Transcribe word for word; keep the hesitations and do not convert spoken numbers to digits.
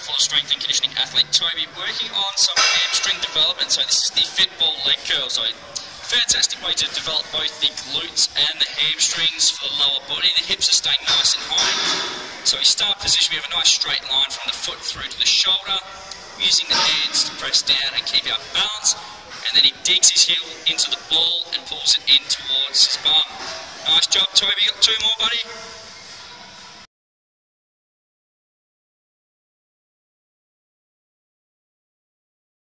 Fulla strength and conditioning athlete Toby, working on some hamstring development. So this is the FitBall Leg Curl. So fantastic way to develop both the glutes and the hamstrings for the lower body. The hips are staying nice and high. So we start position, we have a nice straight line from the foot through to the shoulder, using the hands to press down and keep our balance. And then he digs his heel into the ball and pulls it in towards his bum. Nice job, Toby. Got two more, buddy.